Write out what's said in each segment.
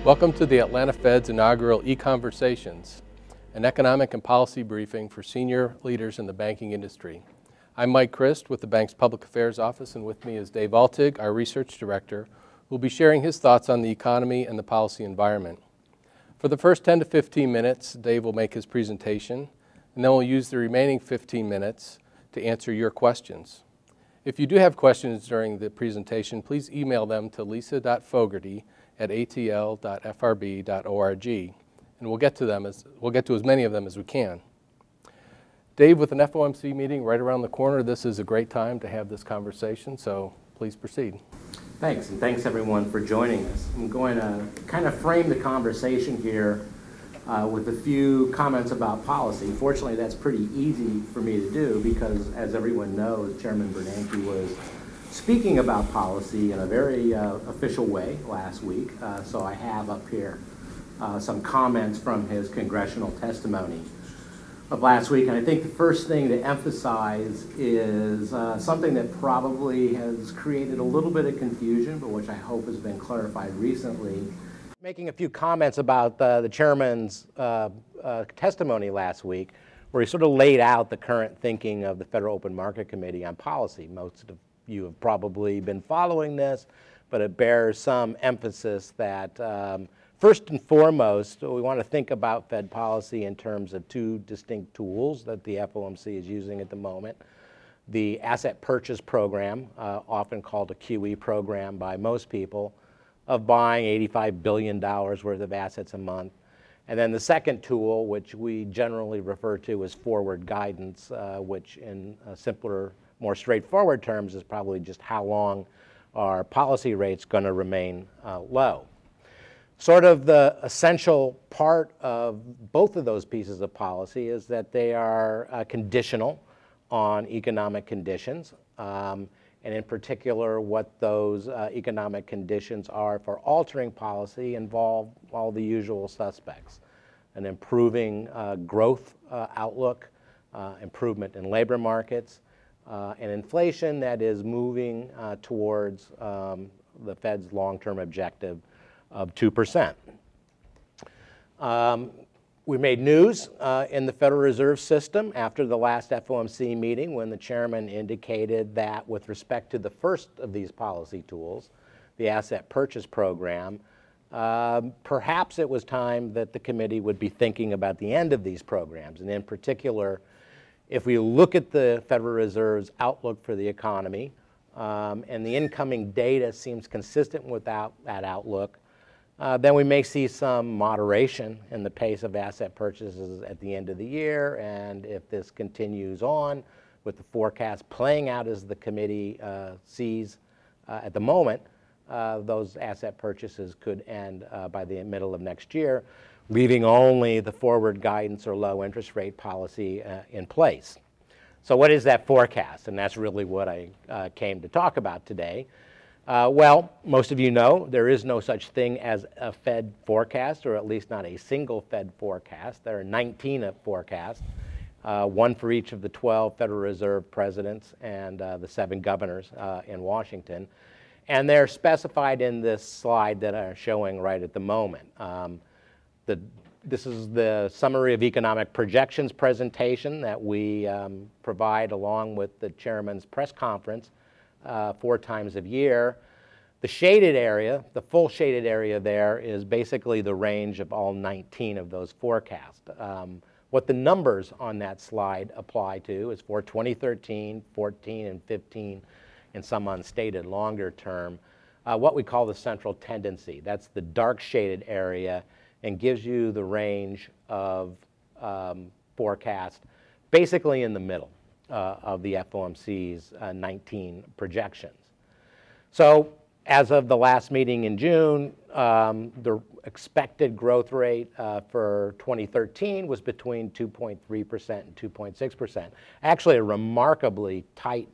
Welcome to the Atlanta Fed's inaugural ECONversations, an economic and policy briefing for senior leaders in the banking industry. I'm Mike Christ with the bank's Public Affairs Office, and with me is Dave Altig, our Research Director, who will be sharing his thoughts on the economy and the policy environment. For the first 10 to 15 minutes, Dave will make his presentation, and then we'll use the remaining 15 minutes to answer your questions. If you do have questions during the presentation, please email them to lisa.fogarty@atl.frb.org, and we'll get to as many of them as we can. Dave, with an FOMC meeting right around the corner, this is a great time to have this conversation, so please proceed. Thanks, and thanks everyone for joining us. I'm going to kind of frame the conversation here with a few comments about policy. Fortunately, that's pretty easy for me to do because, as everyone knows, Chairman Bernanke was speaking about policy in a very official way last week. So I have up here some comments from his congressional testimony of last week. And I think the first thing to emphasize is something that probably has created a little bit of confusion, but which I hope has been clarified recently. Making a few comments about the chairman's testimony last week, where he sort of laid out the current thinking of the Federal Open Market Committee on policy. Most of you have probably been following this, but it bears some emphasis that first and foremost, we want to think about Fed policy in terms of two distinct tools that the FOMC is using at the moment. The asset purchase program, often called a QE program by most people, of buying $85 billion worth of assets a month. And then the second tool, which we generally refer to as forward guidance, which in simpler, more straightforward terms is probably just how long are policy rates going to remain low. Sort of the essential part of both of those pieces of policy is that they are conditional on economic conditions. And in particular, what those economic conditions are for altering policy involve all the usual suspects: an improving growth outlook, improvement in labor markets, and inflation that is moving towards the Fed's long-term objective of 2%. We made news in the Federal Reserve System after the last FOMC meeting when the chairman indicated that with respect to the first of these policy tools, the asset purchase program, perhaps it was time that the committee would be thinking about the end of these programs. And in particular, if we look at the Federal Reserve's outlook for the economy, and the incoming data seems consistent with that outlook, then we may see some moderation in the pace of asset purchases at the end of the year. And if this continues on with the forecast playing out as the committee sees at the moment, those asset purchases could end by the middle of next year, leaving only the forward guidance or low interest rate policy in place. So what is that forecast? And that's really what I came to talk about today. Well, most of you know there is no such thing as a Fed forecast, or at least not a single Fed forecast. There are 19 forecasts, one for each of the 12 Federal Reserve presidents and the 7 governors in Washington. And they're specified in this slide that I'm showing right at the moment. This is the summary of economic projections presentation that we provide along with the chairman's press conference 4 times a year. The shaded area, the full shaded area there, is basically the range of all 19 of those forecasts. What the numbers on that slide apply to is for 2013, 14, and 15, and some unstated longer term, what we call the central tendency. That's the dark shaded area and gives you the range of forecast basically in the middle of the FOMC's 19 projections. So as of the last meeting in June, the expected growth rate for 2013 was between 2.3% and 2.6%. Actually a remarkably tight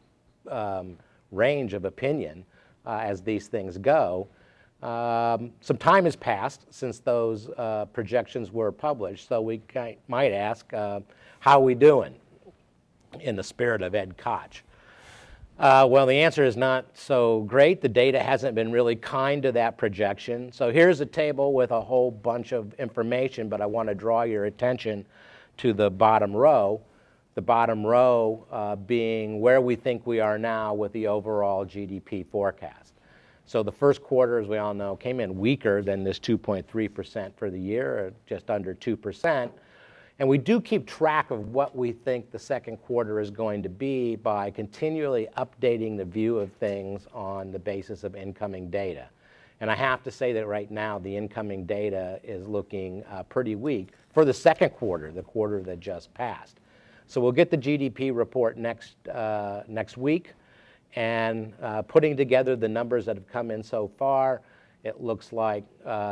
range of opinion as these things go. Some time has passed since those projections were published, so we might ask, how are we doing in the spirit of Ed Koch? Well, the answer is not so great. The data hasn't been really kind to that projection. So here's a table with a whole bunch of information, but I want to draw your attention to the bottom row. The bottom row being where we think we are now with the overall GDP forecast. So the first quarter, as we all know, came in weaker than this 2.3% for the year, or just under 2%. And we do keep track of what we think the second quarter is going to be by continually updating the view of things on the basis of incoming data. And I have to say that right now the incoming data is looking pretty weak for the second quarter, the quarter that just passed. So we'll get the GDP report next week, and putting together the numbers that have come in so far, it looks like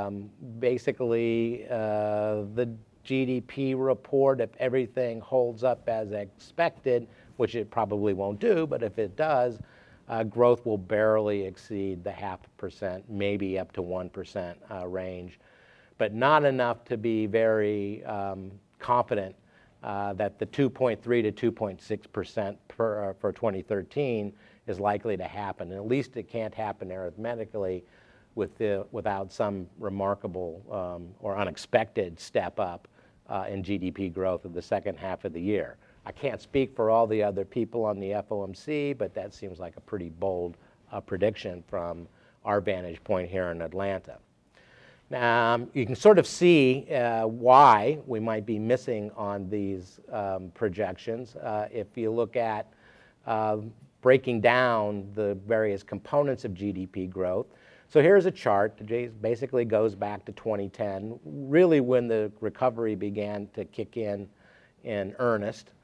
basically the GDP report, if everything holds up as expected, which it probably won't do, but if it does, growth will barely exceed the 0.5%, maybe up to 1% range, but not enough to be very confident that the 2.3 to 2.6% for 2013 is likely to happen. And at least it can't happen arithmetically without some remarkable or unexpected step up in GDP growth in the second half of the year. I can't speak for all the other people on the FOMC, but that seems like a pretty bold prediction from our vantage point here in Atlanta. Now, you can sort of see why we might be missing on these projections. If you look at breaking down the various components of GDP growth. So here's a chart that basically goes back to 2010, really when the recovery began to kick in earnest.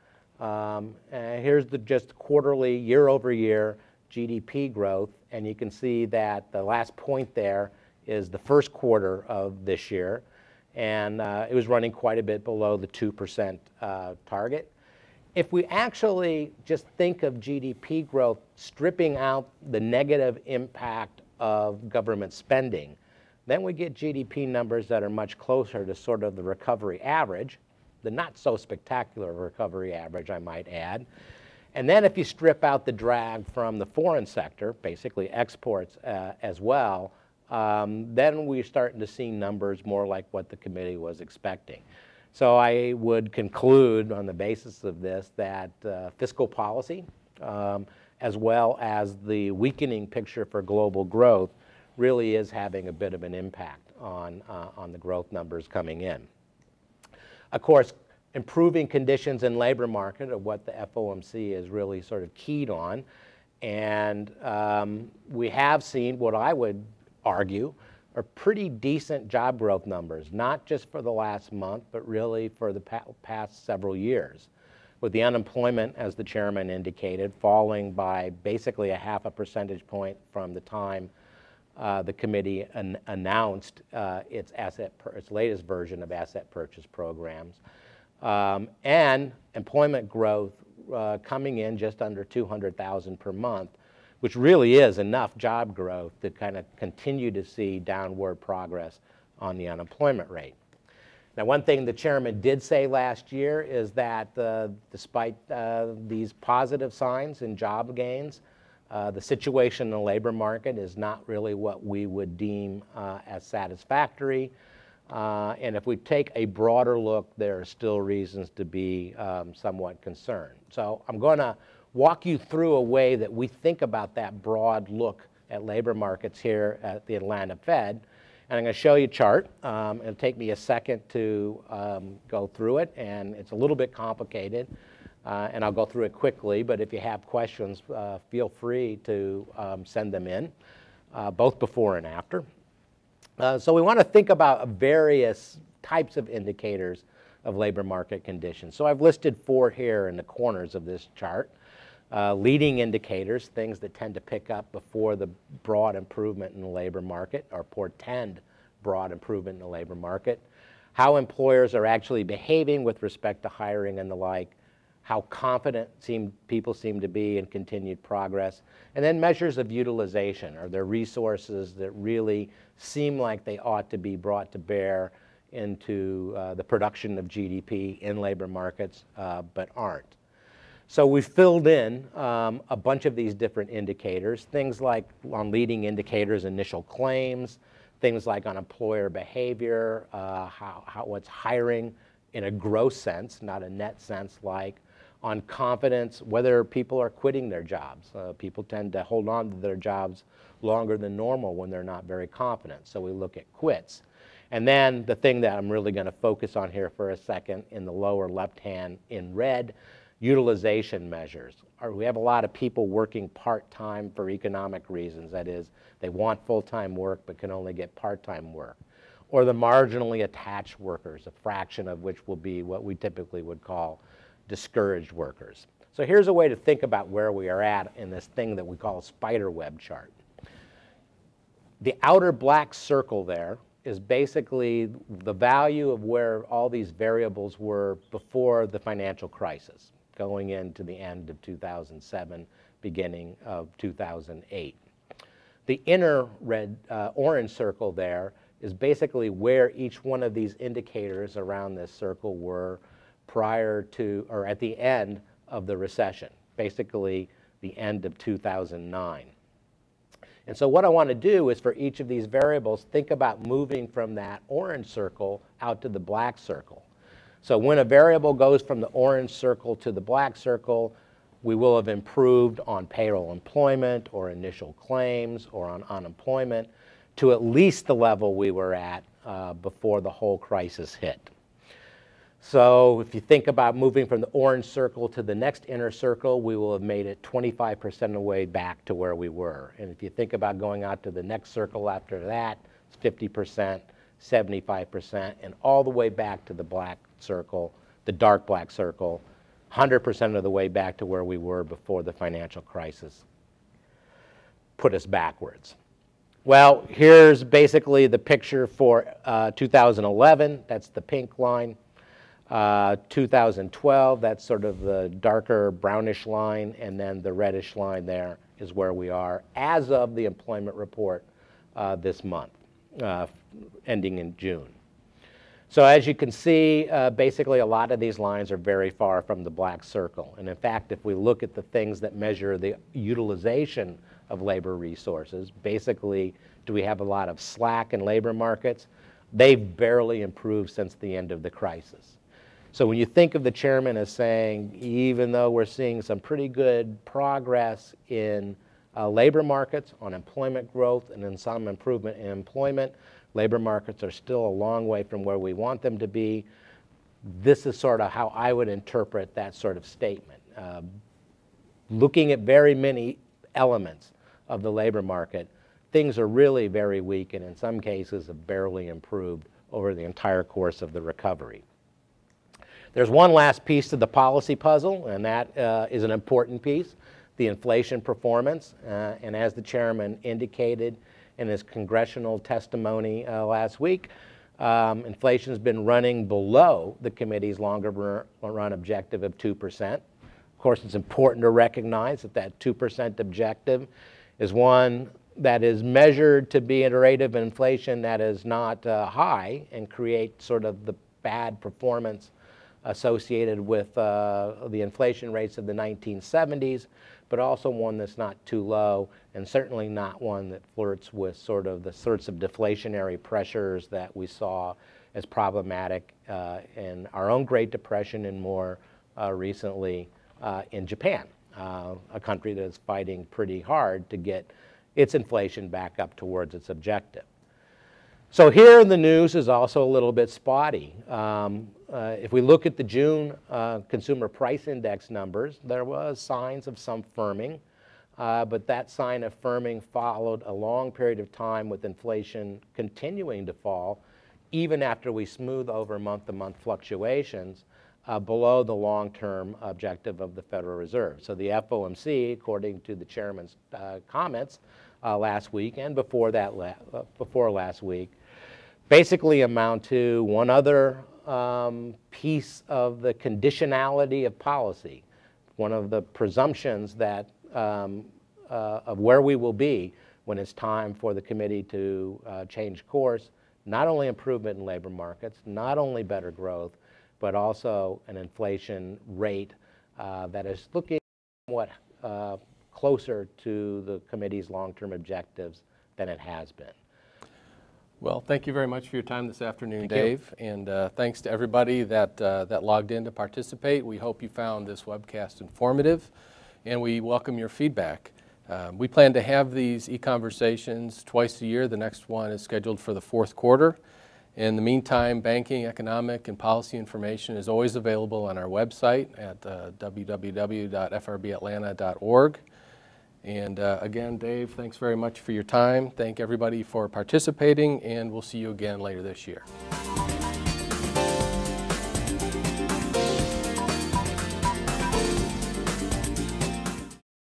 Here's the just quarterly, year-over-year GDP growth, and you can see that the last point there is the first quarter of this year, and it was running quite a bit below the 2% target. If we actually just think of GDP growth stripping out the negative impact of government spending, then we get GDP numbers that are much closer to sort of the recovery average, the not so spectacular recovery average, I might add. And then if you strip out the drag from the foreign sector, basically exports as well, then we're starting to see numbers more like what the committee was expecting. So I would conclude on the basis of this that fiscal policy, as well as the weakening picture for global growth, really is having a bit of an impact on the growth numbers coming in. Of course, improving conditions in labor market are what the FOMC is really sort of keyed on. And we have seen what I would argue are pretty decent job growth numbers, not just for the last month, but really for the past several years, with the unemployment, as the chairman indicated, falling by basically 0.5 percentage point from the time the committee announced its latest version of asset purchase programs, and employment growth coming in just under 200,000 per month, which really is enough job growth to kind of continue to see downward progress on the unemployment rate. Now, one thing the chairman did say last year is that despite these positive signs in job gains, the situation in the labor market is not really what we would deem as satisfactory. And if we take a broader look, there are still reasons to be somewhat concerned. So I'm going to walk you through a way that we think about that broad look at labor markets here at the Atlanta Fed. And I'm going to show you a chart. It'll take me a second to go through it, and it's a little bit complicated, and I'll go through it quickly, but if you have questions, feel free to send them in, both before and after. So we want to think about various types of indicators of labor market conditions. So I've listed 4 here in the corners of this chart. Leading indicators, things that tend to pick up before the broad improvement in the labor market or portend broad improvement in the labor market. How employers are actually behaving with respect to hiring and the like. How confident people seem to be in continued progress. And then measures of utilization. Are there resources that really seem like they ought to be brought to bear into the production of GDP in labor markets but aren't? So we filled in a bunch of these different indicators, things like on leading indicators, initial claims, things like on employer behavior, what's hiring in a gross sense, not a net sense, like on confidence, whether people are quitting their jobs. People tend to hold on to their jobs longer than normal when they're not very confident. So we look at quits. And then the thing that I'm really going to focus on here for a second in the lower left hand in red, utilization measures. We have a lot of people working part-time for economic reasons. That is, they want full-time work but can only get part-time work. Or the marginally attached workers, a fraction of which will be what we typically would call discouraged workers. So here's a way to think about where we are at in this thing that we call a spider web chart. The outer black circle there is basically the value of where all these variables were before the financial crisis, going into the end of 2007, beginning of 2008. The inner red, orange circle there is basically where each one of these indicators around this circle were prior to, or at the end of the recession, basically the end of 2009. And so what I want to do is for each of these variables, think about moving from that orange circle out to the black circle. So when a variable goes from the orange circle to the black circle, we will have improved on payroll employment or initial claims or on unemployment to at least the level we were at before the whole crisis hit. So if you think about moving from the orange circle to the next inner circle, we will have made it 25% of the way back to where we were. And if you think about going out to the next circle after that, it's 50%, 75%, and all the way back to the black circle, the dark black circle, 100% of the way back to where we were before the financial crisis put us backwards. Well, here's basically the picture for 2011. That's the pink line. 2012, that's sort of the darker brownish line, and then the reddish line there is where we are as of the employment report this month, ending in June. So as you can see, basically a lot of these lines are very far from the black circle. And in fact, if we look at the things that measure the utilization of labor resources, basically, do we have a lot of slack in labor markets? They've barely improved since the end of the crisis. So when you think of the chairman as saying, even though we're seeing some pretty good progress in labor markets, on employment growth, and in some improvement in employment, labor markets are still a long way from where we want them to be. This is sort of how I would interpret that sort of statement. Looking at very many elements of the labor market, things are really very weak and in some cases have barely improved over the entire course of the recovery. There's one last piece to the policy puzzle, and that is an important piece, the inflation performance. And as the chairman indicated in his congressional testimony last week, inflation has been running below the committee's longer run objective of 2%. Of course, it's important to recognize that that 2% objective is one that is measured to be at a rate of inflation that is not high and create sort of the bad performance associated with the inflation rates of the 1970s, but also one that's not too low and certainly not one that flirts with sort of the sorts of deflationary pressures that we saw as problematic in our own Great Depression and more recently in Japan, a country that is fighting pretty hard to get its inflation back up towards its objective. So here the news is also a little bit spotty. If we look at the June consumer price index numbers, there was signs of some firming, but that sign of firming followed a long period of time with inflation continuing to fall, even after we smooth over month-to-month fluctuations below the long-term objective of the Federal Reserve. So the FOMC, according to the chairman's comments last week and before last week, basically amount to one other piece of the conditionality of policy, one of the presumptions that of where we will be when it's time for the committee to change course, not only improvement in labor markets, not only better growth, but also an inflation rate that is looking somewhat closer to the committee's long-term objectives than it has been. Well, thank you very much for your time this afternoon, Dave. And thanks to everybody that logged in to participate. We hope you found this webcast informative, and we welcome your feedback. We plan to have these e-conversations twice a year. The next one is scheduled for the fourth quarter. In the meantime, banking, economic, and policy information is always available on our website at www.frbatlanta.org. And again, Dave, thanks very much for your time. Thank everybody for participating, and we'll see you again later this year.